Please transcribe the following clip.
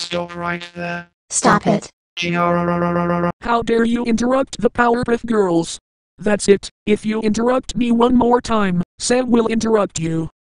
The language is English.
Stop right there. Stop it. How dare you interrupt the Powerpuff Girls? That's it. If you interrupt me one more time, Sam will interrupt you.